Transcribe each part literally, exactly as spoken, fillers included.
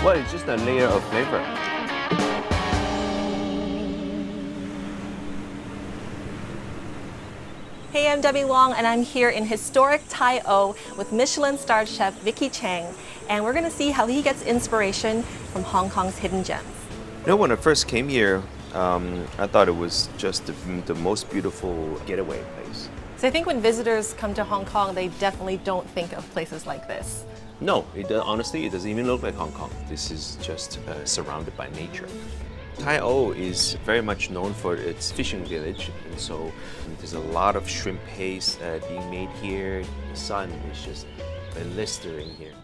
Well, it's just a layer of flavor. Hey, I'm Debbie Wong, and I'm here in historic Tai O with Michelin-starred chef Vicky Cheng, and we're going to see how he gets inspiration from Hong Kong's hidden gems. You know, when I first came here, um, I thought it was just the, the most beautiful getaway place. So I think when visitors come to Hong Kong, they definitely don't think of places like this. No, it, uh, honestly, it doesn't even look like Hong Kong. This is just uh, surrounded by nature. Tai O is very much known for its fishing village, and so there's a lot of shrimp paste uh, being made here. The sun is just blistering here.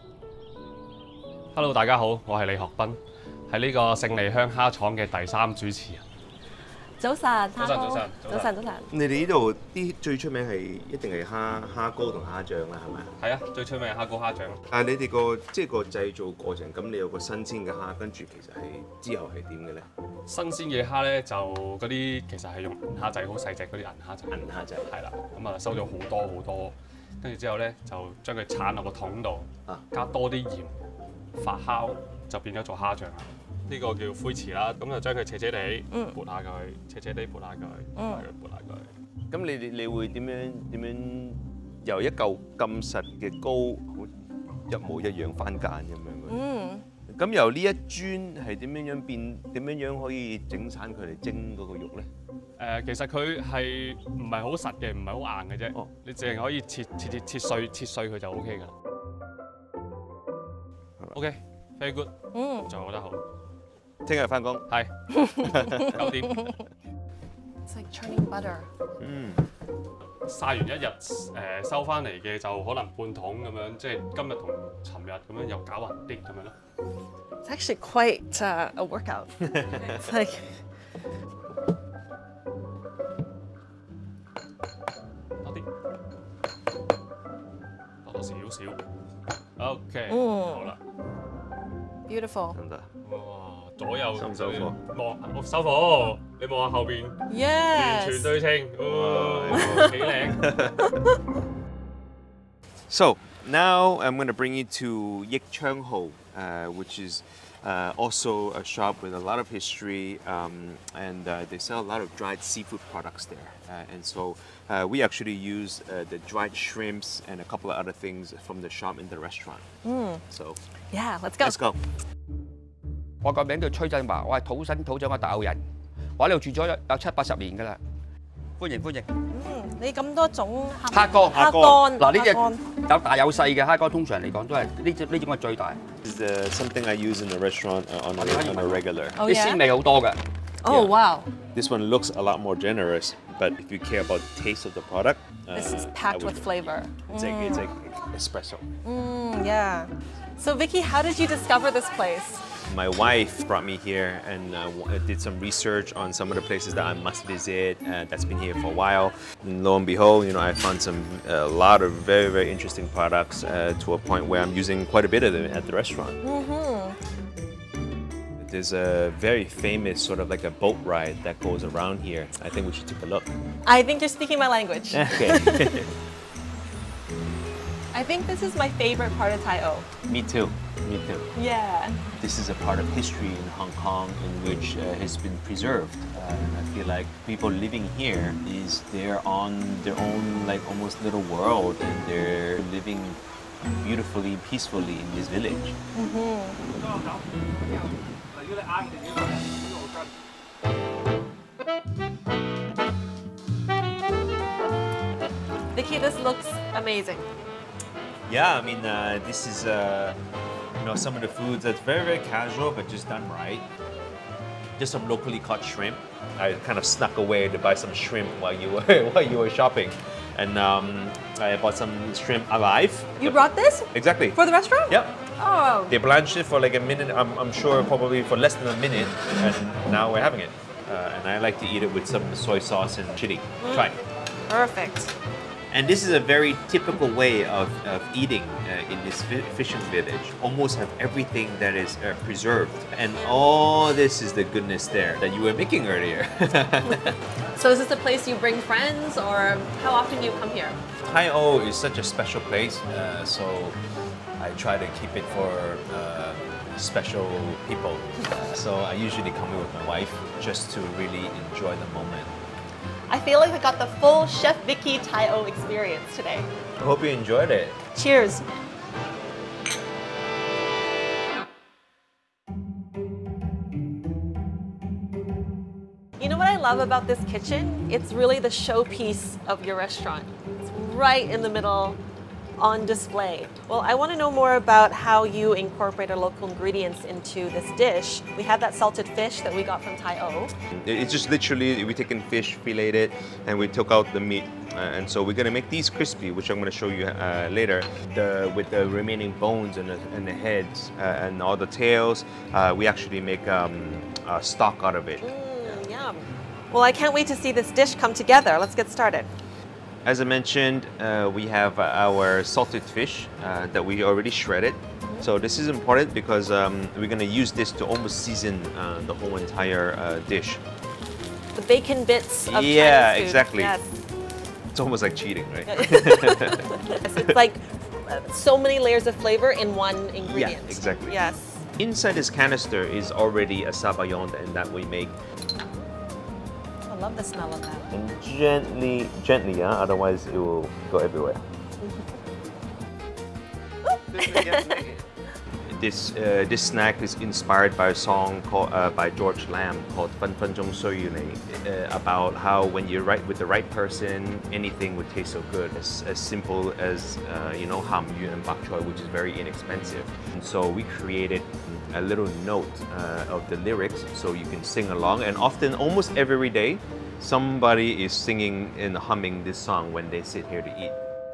Hello， 大家好，我係李學斌，係呢個勝利香蝦廠嘅第三主持人。 早晨， 早晨，早晨， 早晨，早晨。 你哋呢度啲最出名係一定係蝦蝦膏同蝦醬啦，係咪？ 係啊，最出名係蝦膏蝦醬。 但係你哋個即係個製造過程，咁你有個新鮮嘅蝦，跟住其實係之後係點嘅咧？ 新鮮嘅蝦咧就嗰啲其實係用銀蝦仔，好細隻嗰啲銀蝦仔。銀蝦仔係啦，咁啊收咗好多好多，跟住之後咧就將佢鏟落個桶度，啊加多啲鹽發酵，就變咗做蝦醬啦。呢個叫灰池啦，咁就將佢斜斜地撥下佢，斜斜地撥下佢，撥下佢，撥下佢。咁你你會點樣點樣由一嚿咁實嘅膏，好一模一樣番間咁樣嘅？嗯。咁由呢一磚係點樣樣變？點樣樣可以整散佢嚟蒸嗰個肉咧？誒，其實佢係唔係好實嘅，唔係好硬嘅啫。哦。你淨係可以切切切切碎切碎佢就 O K 㗎啦。OK，very good。嗯。做得好。聽日翻工，係九點。 It's like churning butter。嗯。 曬完一日誒收翻嚟嘅就可能半桶咁樣，即係今日同尋日咁樣又攪勻啲咁樣咯。 It's actually quite uh, a workout. It's like. 多啲，多多少少。OK， 好啦。 Beautiful。 哇，左右收唔收貨？望收貨，你望下後邊，完全對稱，哇，幾靚。 So now I'm going to bring you to Vicky Cheng, uh, which is uh, also a shop with a lot of history, um, and uh, they sell a lot of dried seafood products there. Uh, and so uh, we actually use uh, the dried shrimps and a couple of other things from the shop in the restaurant. Mm. So yeah, let's go. Let's go. 我個名叫崔振華，我係土生土長嘅大澳人，我喺度住咗有七八十年㗎啦。歡迎歡迎。 嗯，你咁多種蝦乾，蝦乾嗱呢隻有大有細嘅蝦乾，通常嚟講都係呢隻呢種係最大。 This is something I use in the restaurant on a, on a regular. 啲鮮味好多嘅。 Oh wow! This one looks a lot more generous, but if you care about the taste of the product, uh, this is packed with flavor. It's like it's like espresso. Mm, yeah. So Vicky, how did you discover this place? My wife brought me here and uh, did some research on some of the places that I must visit. Uh, that's been here for a while. And lo and behold, you know, I found some a lot of very very interesting products uh, to a point where I'm using quite a bit of them at the restaurant. Mm-hmm. There's a very famous sort of like a boat ride that goes around here. I think we should take a look. I think you're speaking my language. Okay. I think this is my favorite part of Tai O. Me too. Me too. Yeah. This is a part of history in Hong Kong in which uh, has been preserved. Uh, and I feel like people living here is they're on their own like almost little world, and they're living beautifully, peacefully in this village. Mm-hmm. Vicky, this looks amazing. Yeah, I mean, uh, this is uh, you know, some of the foods that's very, very casual, but just done right. Just some locally caught shrimp. I kind of snuck away to buy some shrimp while you were while you were shopping, and um, I bought some shrimp alive. You brought this? Exactly. For the restaurant? Yep. Oh. They blanched it for like a minute. I'm, I'm sure probably for less than a minute, and now we're having it. Uh, and I like to eat it with some soy sauce and chili. Mm. Try. Perfect. And this is a very typical way of, of eating uh, in this fishing village. Almost have everything that is uh, preserved. And all this is the goodness there that you were making earlier. So is this a place you bring friends, or how often do you come here? Tai O is such a special place. Uh, so I try to keep it for uh, special people. So I usually come in with my wife just to really enjoy the moment. I feel like I got the full Chef Vicky Tai O experience today. I hope you enjoyed it. Cheers. You know what I love about this kitchen? It's really the showpiece of your restaurant. It's right in the middle, on display. Well, I want to know more about how you incorporate our local ingredients into this dish. We have that salted fish that we got from Tai O. It's just literally, we taken fish, filleted it, and we took out the meat. Uh, and so we're gonna make these crispy, which I'm gonna show you uh, later. The, with the remaining bones and the, and the heads uh, and all the tails, uh, we actually make um, uh, stock out of it. Mm, yum. Well, I can't wait to see this dish come together. Let's get started. As I mentioned, uh, we have our salted fish uh, that we already shredded. Mm-hmm. So this is important because um, we're going to use this to almost season uh, the whole entire uh, dish. The bacon bits of Yeah, Chinese food. exactly. Yes. It's almost like cheating, right? It's like so many layers of flavor in one ingredient. Yeah, exactly. Yes. Inside this canister is already a sabayon and that we make. I love the smell of that. And gently, gently, yeah. Otherwise it will go everywhere. This uh, this snack is inspired by a song called uh, by George Lam called "Fen Fen Zhong Sui Yu Nei," uh, about how when you're right with the right person, anything would taste so good. As, as simple as uh, you know ham yu and bak choy, which is very inexpensive. And so we created a little note uh, of the lyrics so you can sing along. And often, almost every day, somebody is singing and humming this song when they sit here to eat.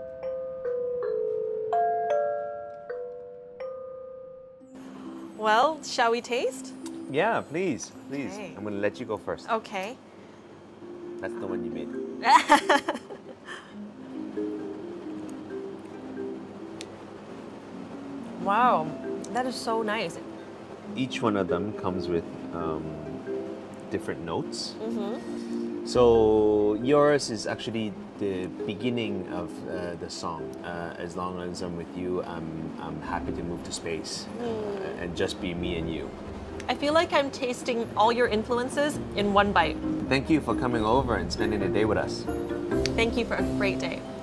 Well, shall we taste? Yeah, please, please. Okay. I'm gonna let you go first. Okay. That's the one you made. Wow, that is so nice. Each one of them comes with um, different notes. Mm-hmm. So yours is actually the beginning of uh, the song. Uh, as long as I'm with you, I'm, I'm happy to move to space uh, Mm. and just be me and you. I feel like I'm tasting all your influences in one bite. Thank you for coming over and spending the day with us. Thank you for a great day.